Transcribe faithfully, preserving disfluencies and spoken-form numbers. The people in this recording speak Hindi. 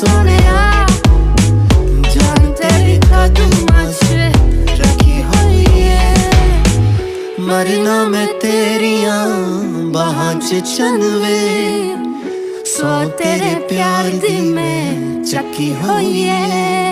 सोनिया जान तेरी कदमां च रखी हुई है। मरना मैं तेरिया बाहां च चनवे सौ तेरे प्यार दी मैं चकी हुई है।